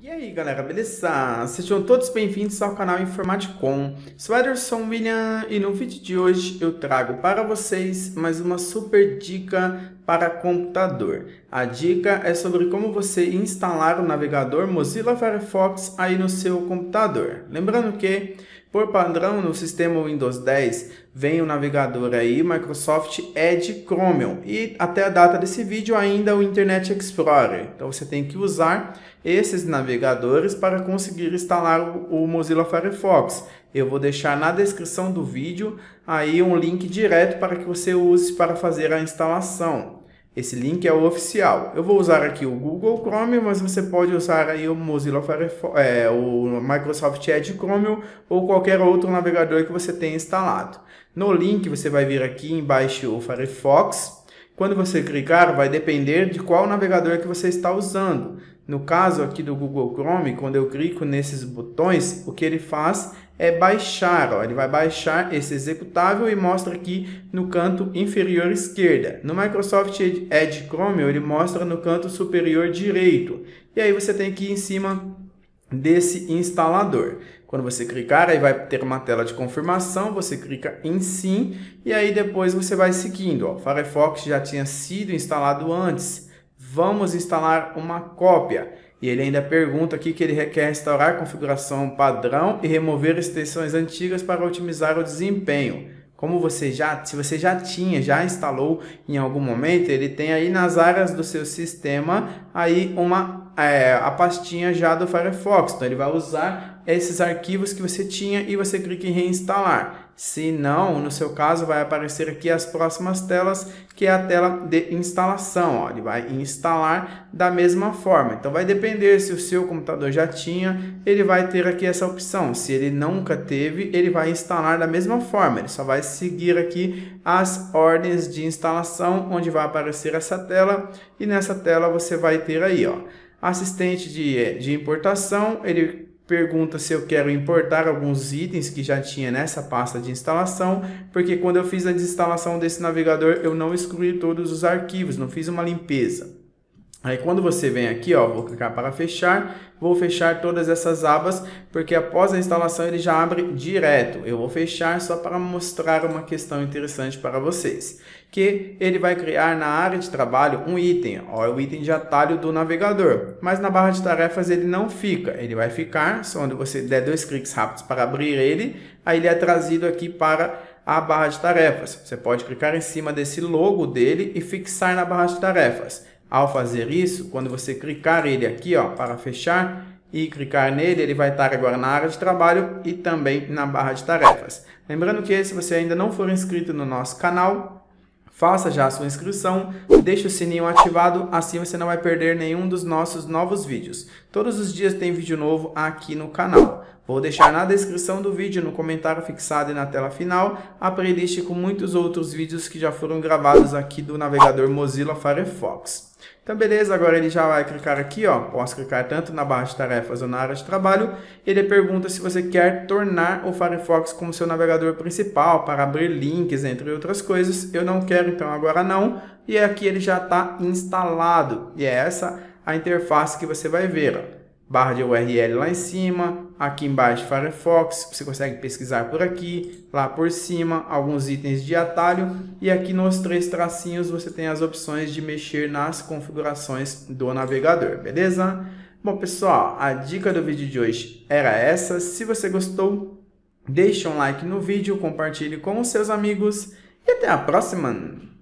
E aí galera, beleza? Sejam todos bem-vindos ao canal Informaticom. Sou Ederson William e no vídeo de hoje eu trago para vocês mais uma super dica para computador. A dica é sobre como você instalar o navegador Mozilla Firefox aí no seu computador. Lembrando que, por padrão, no sistema Windows 10 vem o navegador aí Microsoft Edge Chromium e até a data desse vídeo ainda o Internet Explorer. Então você tem que usar esses navegadores para conseguir instalar o Mozilla Firefox. Eu vou deixar na descrição do vídeo aí um link direto para que você use para fazer a instalação. Esse link é o oficial. Eu vou usar aqui o Google Chrome, mas você pode usar aí o Mozilla Firefox, o Microsoft Edge Chromium ou qualquer outro navegador que você tenha instalado. No link você vai vir aqui embaixo o Firefox. Quando você clicar, vai depender de qual navegador que você está usando. No caso aqui do Google Chrome, quando eu clico nesses botões, o que ele faz é baixar. Ó, ele vai baixar esse executável e mostra aqui no canto inferior esquerda. No Microsoft Edge Chromium, ele mostra no canto superior direito. E aí você tem que ir em cima desse instalador. Quando você clicar, aí vai ter uma tela de confirmação, você clica em sim e aí depois você vai seguindo. Ó, o Firefox já tinha sido instalado antes. Vamos instalar uma cópia. E ele ainda pergunta aqui que ele requer restaurar a configuração padrão e remover extensões antigas para otimizar o desempenho. Como se você já instalou em algum momento, ele tem aí nas áreas do seu sistema aí a pastinha já do Firefox. Então ele vai usar esses arquivos que você tinha e você clica em reinstalar. Se não, no seu caso vai aparecer aqui as próximas telas, que é a tela de instalação. Ó, ele vai instalar da mesma forma. Então vai depender se o seu computador já tinha, ele vai ter aqui essa opção. Se ele nunca teve, ele vai instalar da mesma forma. Ele só vai seguir aqui as ordens de instalação, onde vai aparecer essa tela. E nessa tela você vai ter aí, ó, assistente de importação. Ele pergunta se eu quero importar alguns itens que já tinha nessa pasta de instalação, porque quando eu fiz a desinstalação desse navegador, eu não excluí todos os arquivos, não fiz uma limpeza. Aí quando você vem aqui, ó, vou clicar para fechar, vou fechar todas essas abas, porque após a instalação ele já abre direto. Eu vou fechar só para mostrar uma questão interessante para vocês, que ele vai criar na área de trabalho um item, ó, é o item de atalho do navegador, mas na barra de tarefas ele não fica, ele vai ficar só onde você der dois cliques rápidos para abrir ele, aí ele é trazido aqui para a barra de tarefas. Você pode clicar em cima desse logo dele e fixar na barra de tarefas. Ao fazer isso, quando você clicar ele aqui, ó, para fechar e clicar nele, ele vai estar agora na área de trabalho e também na barra de tarefas. Lembrando que se você ainda não for inscrito no nosso canal, faça já a sua inscrição, deixe o sininho ativado, assim você não vai perder nenhum dos nossos novos vídeos. Todos os dias tem vídeo novo aqui no canal. Vou deixar na descrição do vídeo, no comentário fixado e na tela final, a playlist com muitos outros vídeos que já foram gravados aqui do navegador Mozilla Firefox. Então beleza, agora ele já vai clicar aqui, ó, posso clicar tanto na barra de tarefas ou na área de trabalho. Ele pergunta se você quer tornar o Firefox como seu navegador principal para abrir links, entre outras coisas. Eu não quero, então agora não. E aqui ele já está instalado. E é essa a interface que você vai ver, ó. Barra de URL lá em cima, aqui embaixo Firefox, você consegue pesquisar por aqui, lá por cima, alguns itens de atalho e aqui nos três tracinhos você tem as opções de mexer nas configurações do navegador, beleza? Bom pessoal, a dica do vídeo de hoje era essa. Se você gostou, deixe um like no vídeo, compartilhe com os seus amigos e até a próxima!